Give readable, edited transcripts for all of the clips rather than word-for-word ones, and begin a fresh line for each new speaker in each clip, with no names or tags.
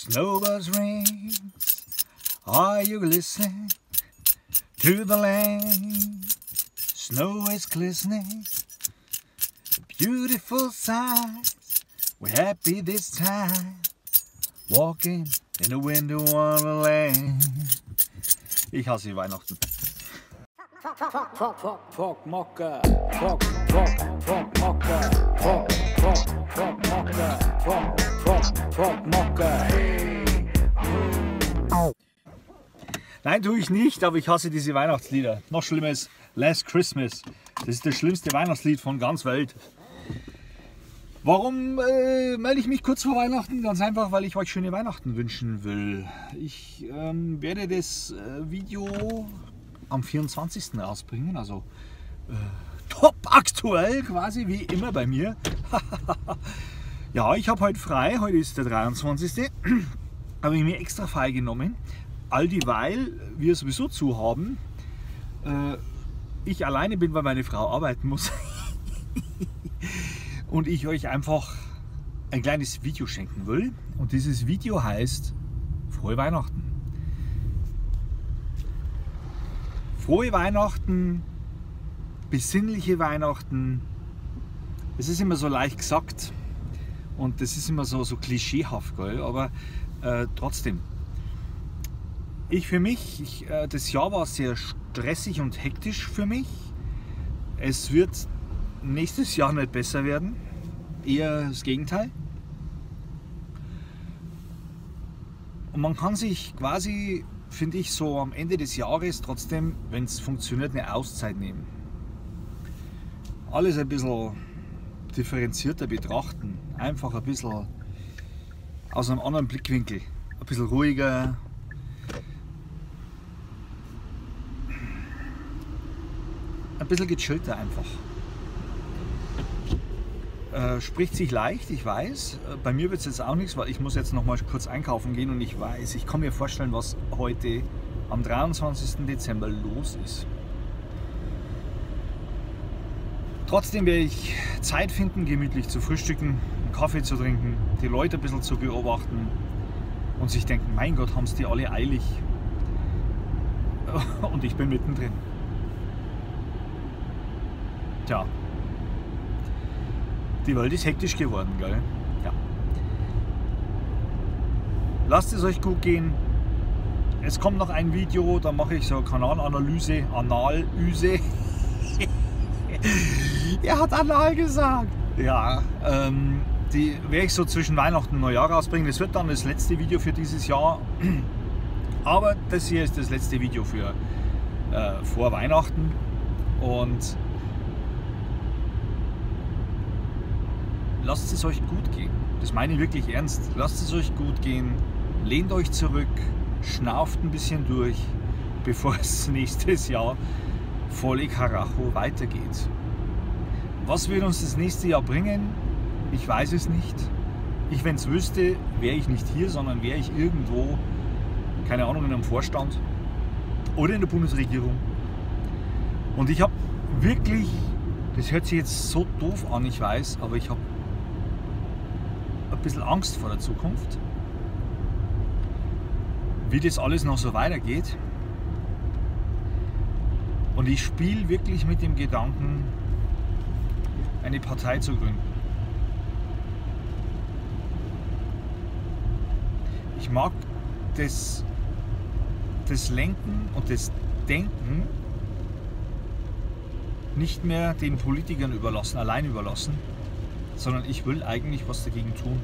Snowbirds rings, are you listening to the land? Snow is glistening, beautiful sights. We're happy this time, walking in a winter wonderland. Ich hasse Weihnachten.
Fuck Mocke, fuck Mocke, fuck Mocke, hey.
Nein, tue ich nicht, aber ich hasse diese Weihnachtslieder. Noch schlimmer ist Last Christmas. Das ist das schlimmste Weihnachtslied von ganz Welt. Warum melde ich mich kurz vor Weihnachten? Ganz einfach, weil ich euch schöne Weihnachten wünschen will. Ich werde das Video am 24. rausbringen, also top aktuell quasi, wie immer bei mir. Ja, ich habe heute frei, heute ist der 23. Habe ich mir extra frei genommen, all dieweil wir sowieso zu haben. Ich alleine bin, weil meine Frau arbeiten muss. Und ich euch einfach ein kleines Video schenken will. Und dieses Video heißt Frohe Weihnachten. Frohe Weihnachten, besinnliche Weihnachten. Es ist immer so leicht gesagt und das ist immer so klischeehaft, gell? Aber trotzdem. Für mich, das Jahr war sehr stressig und hektisch für mich. Es wird nächstes Jahr nicht besser werden, eher das Gegenteil. Und man kann sich quasi, finde ich, so am Ende des Jahres trotzdem, wenn es funktioniert, eine Auszeit nehmen. Alles ein bisschen differenzierter betrachten, einfach ein bisschen aus einem anderen Blickwinkel, ein bisschen ruhiger. Ein bisschen gechillter einfach. Spricht sich leicht, ich weiß. Bei mir wird es jetzt auch nichts, weil ich muss jetzt noch mal kurz einkaufen gehen und ich weiß, ich kann mir vorstellen, was heute am 23. Dezember los ist. Trotzdem werde ich Zeit finden, gemütlich zu frühstücken, einen Kaffee zu trinken, die Leute ein bisschen zu beobachten und sich denken, mein Gott, haben es die alle eilig. Und ich bin mittendrin. Tja. Die Welt ist hektisch geworden, gell? Ja. Lasst es euch gut gehen. Es kommt noch ein Video, da mache ich so eine Kanalanalyse, Analyse. Er hat Anal gesagt. Ja, die werde ich so zwischen Weihnachten und Neujahr rausbringen. Das wird dann das letzte Video für dieses Jahr. Aber das hier ist das letzte Video für vor Weihnachten. Und lasst es euch gut gehen. Das meine ich wirklich ernst. Lasst es euch gut gehen. Lehnt euch zurück. Schnauft ein bisschen durch, bevor es nächstes Jahr volle Karacho weitergeht. Was wird uns das nächste Jahr bringen? Ich weiß es nicht. Wenn es wüsste, wäre ich nicht hier, sondern wäre ich irgendwo, keine Ahnung, in einem Vorstand oder in der Bundesregierung. Und ich habe wirklich, das hört sich jetzt so doof an, ich weiß, aber ich habe ein bisschen Angst vor der Zukunft, wie das alles noch so weitergeht. Und ich spiele wirklich mit dem Gedanken, eine Partei zu gründen. Ich mag das Lenken und das Denken nicht mehr den Politikern überlassen, allein überlassen, sondern ich will eigentlich was dagegen tun.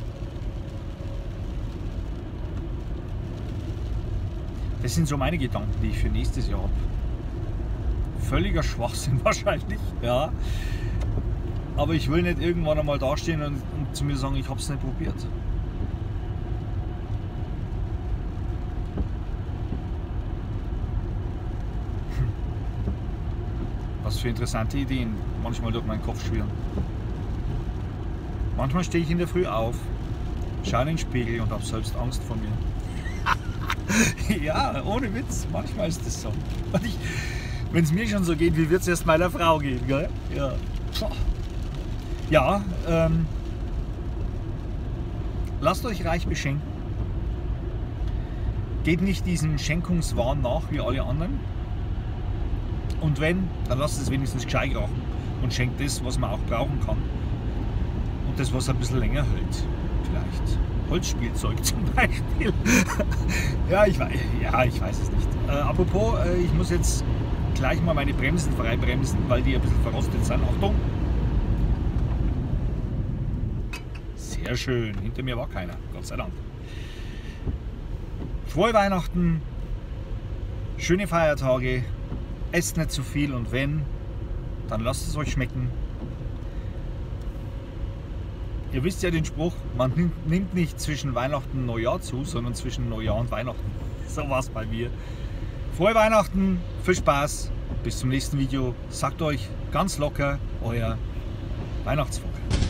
Das sind so meine Gedanken, die ich für nächstes Jahr habe. Völliger Schwachsinn wahrscheinlich, ja. Aber ich will nicht irgendwann einmal dastehen und zu mir sagen, ich habe es nicht probiert. Was für interessante Ideen manchmal durch meinen Kopf schwirren. Manchmal stehe ich in der Früh auf, schaue in den Spiegel und habe selbst Angst vor mir. Ja, ohne Witz, manchmal ist das so. Wenn es mir schon so geht, wie wird es erst meiner Frau gehen, gell? Ja. Ja, lasst euch reich beschenken. Geht nicht diesem Schenkungswahn nach wie alle anderen. Und wenn, dann lasst es wenigstens gescheit rauchen und schenkt das, was man auch brauchen kann. Und das, was ein bisschen länger hält. Vielleicht Holzspielzeug zum Beispiel. Ja, ich weiß es nicht. Apropos, ich muss jetzt gleich mal meine Bremsen freibremsen, weil die ein bisschen verrostet sind. Achtung! Sehr schön, hinter mir war keiner, Gott sei Dank. Frohe Weihnachten, schöne Feiertage, esst nicht zu viel und wenn, dann lasst es euch schmecken. Ihr wisst ja den Spruch, man nimmt nicht zwischen Weihnachten und Neujahr zu, sondern zwischen Neujahr und Weihnachten. So war es bei mir. Frohe Weihnachten, viel Spaß, bis zum nächsten Video. Sagt euch ganz locker, euer Weihnachtsvogel.